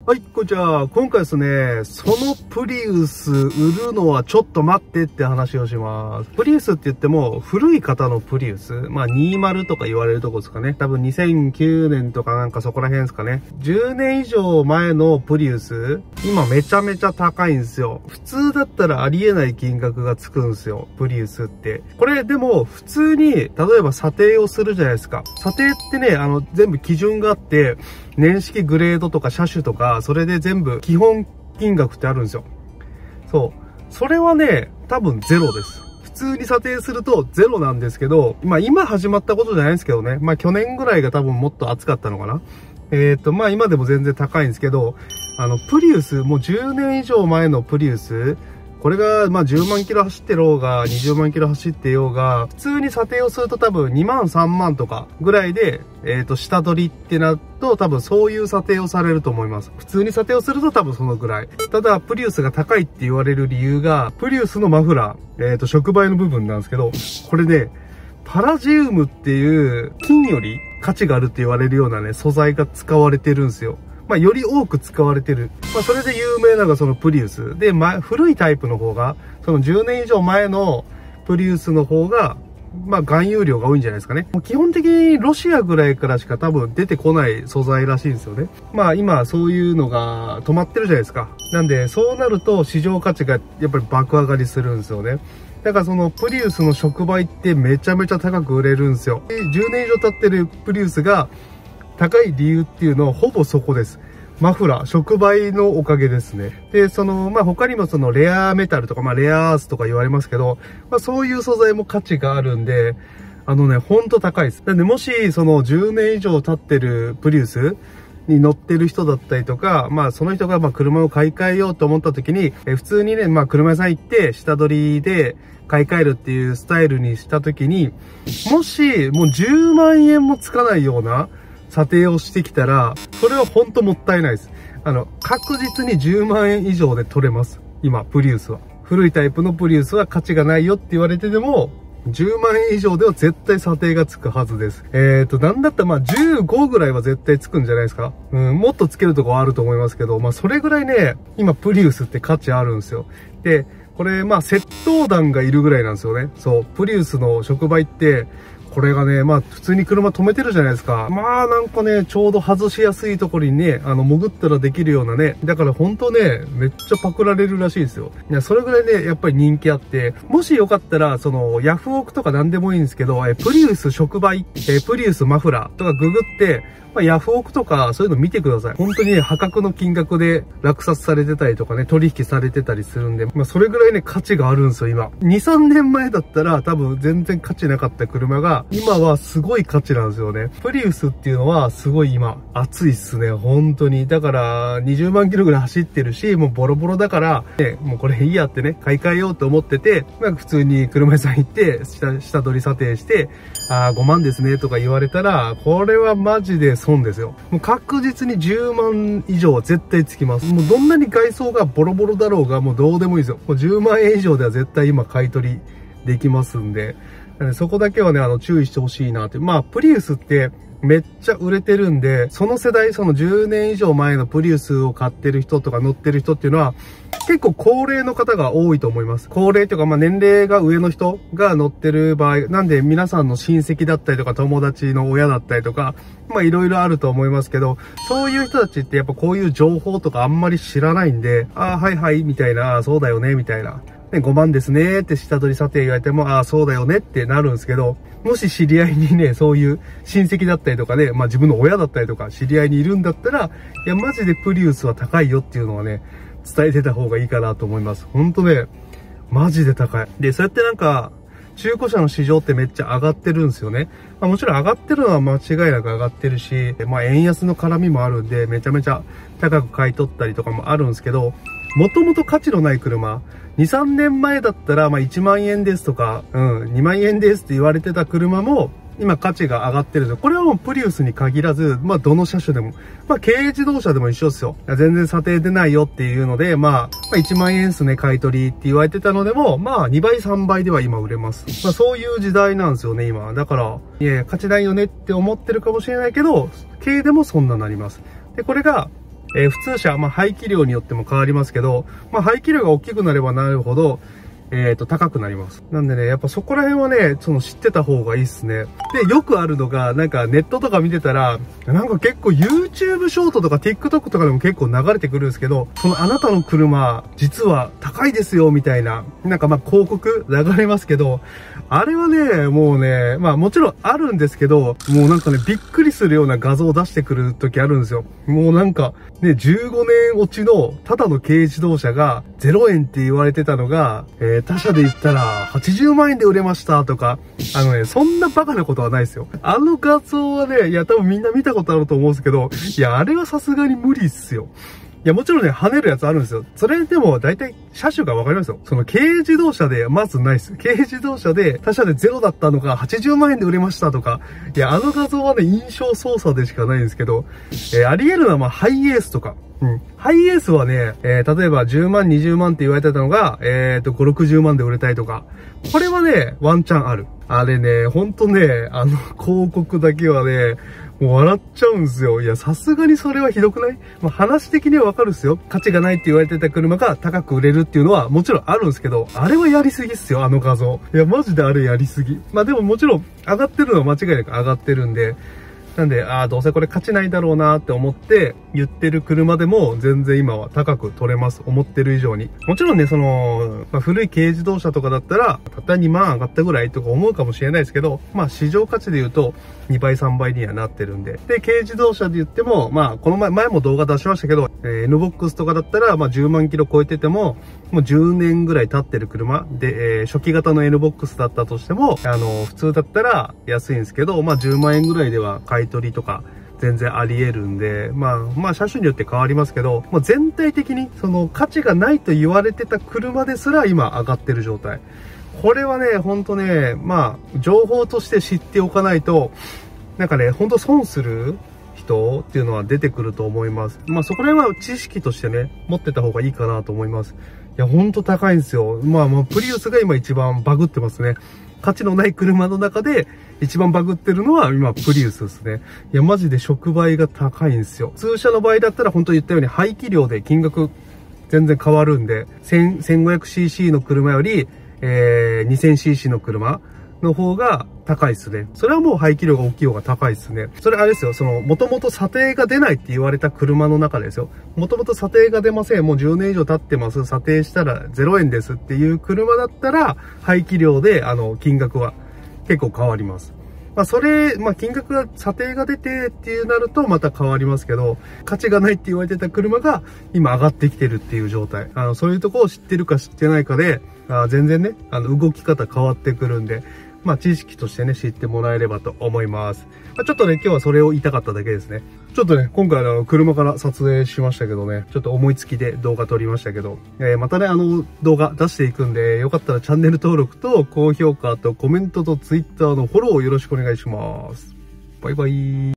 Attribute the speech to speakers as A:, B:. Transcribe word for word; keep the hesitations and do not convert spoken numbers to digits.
A: はい、こんにちは。今回ですね、そのプリウス売るのはちょっと待ってって話をします。プリウスって言っても、古い方のプリウス。まあ、にじゅうとか言われるとこですかね。多分にせんきゅうねんとかなんかそこら辺ですかね。じゅうねん以上前のプリウス、今めちゃめちゃ高いんですよ。普通だったらありえない金額がつくんですよ。プリウスって。これでも、普通に、例えば査定をするじゃないですか。査定ってね、あの、全部基準があって、年式グレードとか車種とか、それで全部基本金額ってあるんですよ。そう。それはね、多分ゼロです。普通に査定するとゼロなんですけど、まあ今始まったことじゃないんですけどね。まあ去年ぐらいが多分もっと暑かったのかな。えっと、まあ今でも全然高いんですけど、あの、プリウス、もうじゅうねん以上前のプリウス、これが、まあ、じゅうまんキロ走ってろうが、にじゅうまんキロ走ってようが、普通に査定をすると多分にまん、さんまんとかぐらいで、えっと、下取りってなると多分そういう査定をされると思います。普通に査定をすると多分そのぐらい。ただ、プリウスが高いって言われる理由が、プリウスのマフラー、えっと、触媒の部分なんですけど、これね、パラジウムっていう金より価値があるって言われるようなね、素材が使われてるんですよ。まあ、より多く使われてる。まあ、それで有名なのがそのプリウス。で、ま、古いタイプの方が、そのじゅうねん以上前のプリウスの方が、まあ、含有量が多いんじゃないですかね。もう基本的にロシアぐらいからしか多分出てこない素材らしいんですよね。まあ、今そういうのが止まってるじゃないですか。なんで、そうなると市場価値がやっぱり爆上がりするんですよね。だからそのプリウスの触媒ってめちゃめちゃ高く売れるんですよ。じゅうねん以上経ってるプリウスが、高い理由っていうのはほぼそこです。マフラー、触媒のおかげですね。で、その、まあ、他にもそのレアメタルとか、まあ、レアアースとか言われますけど、まあ、そういう素材も価値があるんで、あのね、ほんと高いです。なんで、もし、そのじゅうねん以上経ってるプリウスに乗ってる人だったりとか、まあ、その人がまあ、車を買い替えようと思った時に、え普通にね、まあ、車屋さん行って、下取りで、買い替えるっていうスタイルにした時に、もし、もうじゅうまんえんもつかないような、査定をしてきたら、それはほんともったいないです。あの、確実にじゅうまんえん以上で取れます。今、プリウスは。古いタイプのプリウスは価値がないよって言われてても、じゅうまんえん以上では絶対査定がつくはずです。えーと、なんだったらまあじゅうごぐらいは絶対つくんじゃないですか。うん、もっとつけるとこはあると思いますけど、まあそれぐらいね、今プリウスって価値あるんですよ。で、これまあ窃盗団がいるぐらいなんですよね。そう、プリウスの触媒って、これがね、まあ普通に車止めてるじゃないですか。まあなんかね、ちょうど外しやすいところにね、あの潜ったらできるようなね。だからほんとね、めっちゃパクられるらしいですよ。いや、それぐらいね、やっぱり人気あって、もしよかったら、その、ヤフオクとかなんでもいいんですけど、えプリウス触媒、えプリウスマフラーとかググって、まあ、ヤフオクとかそういうの見てください。本当にね、破格の金額で落札されてたりとかね、取引されてたりするんで、まあそれぐらいね、価値があるんですよ、今。に、さんねんまえだったら多分全然価値なかった車が、今はすごい価値なんですよね。プリウスっていうのはすごい今、熱いっすね、本当に。だから、にじゅうまんキロぐらい走ってるし、もうボロボロだから、ね、もうこれいいやってね、買い替えようと思ってて、まあ普通に車屋さん行って、下、下取り査定して、あーごまんですねとか言われたら、これはマジで損ですよ。もう確実にじゅうまん以上は絶対つきます。もうどんなに外装がボロボロだろうがもうどうでもいいですよ。もうじゅうまんえん以上では絶対今買い取りできますんで、そこだけはね、あの注意してほしいなって。まあ、プリウスってめっちゃ売れてるんで、その世代、そのじゅうねん以上前のプリウスを買ってる人とか乗ってる人っていうのは、結構高齢の方が多いと思います。高齢というか、まあ年齢が上の人が乗ってる場合、なんで皆さんの親戚だったりとか友達の親だったりとか、まあいろいろあると思いますけど、そういう人たちってやっぱこういう情報とかあんまり知らないんで、ああ、はいはい、みたいな、あそうだよね、みたいな。ね、ごまんですねって下取り査定言われても、ああ、そうだよねってなるんですけど、もし知り合いにね、そういう親戚だったりとかね、まあ自分の親だったりとか知り合いにいるんだったら、いや、マジでプリウスは高いよっていうのはね、伝えてた方がいいかなと思います。ほんとね、マジで高い。で、そうやってなんか、中古車の市場ってめっちゃ上がってるんですよね。まあもちろん上がってるのは間違いなく上がってるし、まあ円安の絡みもあるんで、めちゃめちゃ高く買い取ったりとかもあるんですけど、もともと価値のない車、に、さんねんまえだったら、まあいちまんえんですとか、うん、にまんえんですって言われてた車も、今価値が上がってるんですよ。これはもうプリウスに限らず、まあどの車種でも、まあ軽自動車でも一緒ですよ。全然査定出ないよっていうので、まあ、まあいちまんえんですね、買い取りって言われてたのでも、まあにばいさんばいでは今売れます。まあそういう時代なんですよね、今。だから、いやいや、価値ないよねって思ってるかもしれないけど、軽でもそんななります。で、これが、 えー、普通車、まあ、排気量によっても変わりますけど、まあ、排気量が大きくなればなるほど、えっと、高くなります。なんでね、やっぱそこら辺はね、その知ってた方がいいっすね。で、よくあるのが、なんかネットとか見てたら、なんか結構 YouTube ショートとか TikTok とかでも結構流れてくるんですけど、そのあなたの車、実は高いですよ、みたいな、なんかまあ広告流れますけど、あれはね、もうね、まあもちろんあるんですけど、もうなんかね、びっくりするような画像を出してくる時あるんですよ。もうなんか、ね、じゅうごねん落ちのただの軽自動車がゼロえんって言われてたのが、えー、他社で言ったらはちじゅうまんえんで売れましたとか、あのね、そんなバカなことはないですよ。あの画像はね、いや多分みんな見たことあると思うんですけど、いや、あれはさすがに無理っすよ。いや、もちろんね、跳ねるやつあるんですよ。それでも、大体、車種がわかりますよ。その、軽自動車で、まずないです。軽自動車で、他社でゼロだったのが、はちじゅうまんえんで売れましたとか。いや、あの画像はね、印象操作でしかないんですけど、えー、あり得るのは、まあ、ハイエースとか。うん。ハイエースはね、えー、例えばじゅうまん、にじゅうまんって言われてたのが、えっと、ご、ろくじゅうまんで売れたりとか。これはね、ワンチャンある。あれね、ほんとね、あの、広告だけはね、もう笑っちゃうんですよ。いや、さすがにそれはひどくない？まあ、話的にはわかるっすよ。価値がないって言われてた車が高く売れるっていうのはもちろんあるんですけど、あれはやりすぎっすよ、あの画像。いや、マジであれやりすぎ。まあでももちろん上がってるのは間違いなく上がってるんで、なんで、ああ、どうせこれ価値ないだろうなって思って言ってる車でも全然今は高く取れます。思ってる以上に。もちろんね、その、まあ、古い軽自動車とかだったら、たったにまん上がったぐらいとか思うかもしれないですけど、まあ市場価値で言うとにばいさんばいにはなってるんで。で、軽自動車で言っても、まあこの前、前も動画出しましたけど、えー、エヌボックス とかだったら、まあじゅうまんキロ超えてても、もうじゅうねんぐらい経ってる車で、えー、初期型の エヌボックス だったとしても、あの、普通だったら安いんですけど、まあじゅうまんえんぐらいでは買い取りとか全然あり得るんで、まあ、まあ車種によって変わりますけど、もう全体的にその価値がないと言われてた車ですら今上がってる状態。これはね、ほんとね、まあ、情報として知っておかないと、なんかね、ほんと損する人っていうのは出てくると思います。まあそこら辺は知識としてね、持ってた方がいいかなと思います。いや、ほんと高いんですよ。まあまあ、プリウスが今一番バグってますね。価値のない車の中で一番バグってるのは今プリウスですね。いや、マジで触媒が高いんですよ。通車の場合だったら本当言ったように排気量で金額全然変わるんで、せんごひゃくシーシー の車より、えー、にせんシーシー の車の方が高いですね。それはもう排気量が大きい方が高いですね。それあれですよ、その、もともと査定が出ないって言われた車の中ですよ。もともと査定が出ません。もうじゅうねん以上経ってます。査定したらゼロえんですっていう車だったら、排気量で、あの、金額は結構変わります。まあ、それ、まあ、金額が、査定が出てっていうなるとまた変わりますけど、価値がないって言われてた車が今上がってきてるっていう状態。あの、そういうところを知ってるか知ってないかで、あ全然ね、あの、動き方変わってくるんで、まあ、知識としてね、知ってもらえればと思います。まあ、ちょっとね、今日はそれを言いたかっただけですね。ちょっとね、今回あの、車から撮影しましたけどね、ちょっと思いつきで動画撮りましたけど、えー、またね、あの、動画出していくんで、よかったらチャンネル登録と高評価とコメントと Twitter のフォローをよろしくお願いします。バイバイ。